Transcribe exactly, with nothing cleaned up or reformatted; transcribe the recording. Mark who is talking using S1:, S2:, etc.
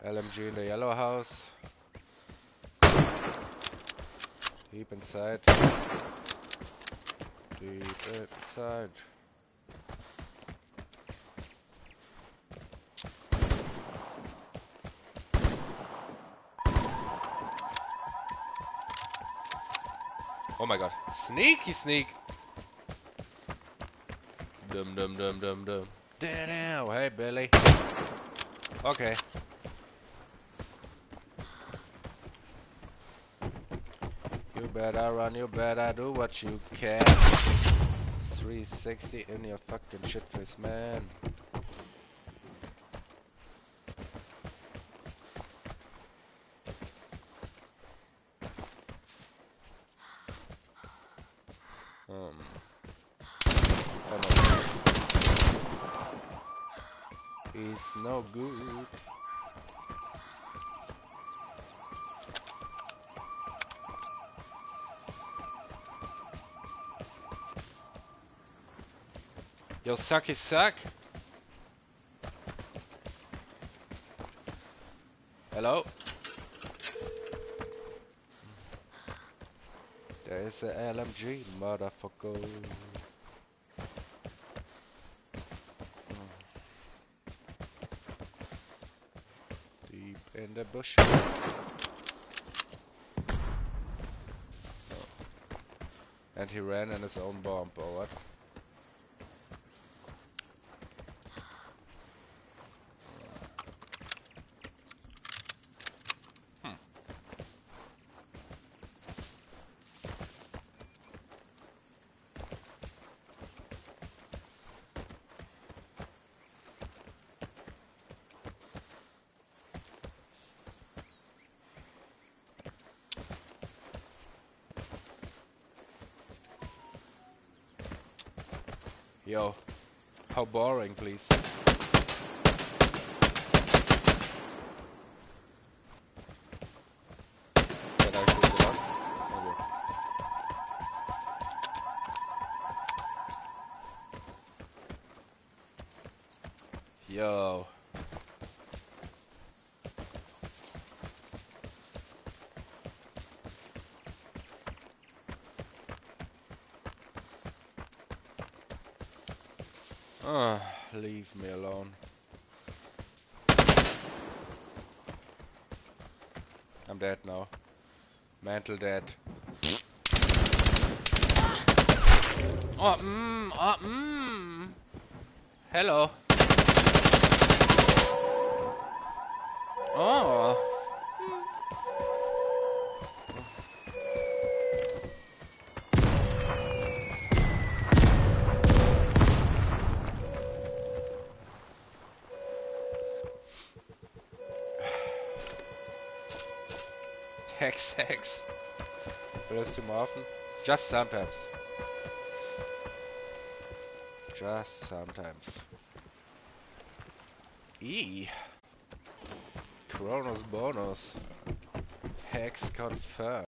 S1: L M G in the yellow house. Deep inside. Deep inside. Oh my god. Sneaky sneak! Dum dum dum dum dum. Damn, hey Billy. Okay. You better run, you better do what you can. three sixty in your fucking shit face, man. Um. Oh no. He's no good. Yo, sucky suck. Hello? There is a L M G, motherfucker. Deep in the bush. Oh. And he ran in his own bomb, or what? Yo, how boring, please. Can I shoot it up? Okay. Yo. Ah, leave me alone. I'm dead now. Mantle dead. Oh, mmm, oh, mmm. Hello. Oh. Hex, hex. Willst du mal offen? Just sometimes. Just sometimes. E. Kronos bonus. Hex confirmed.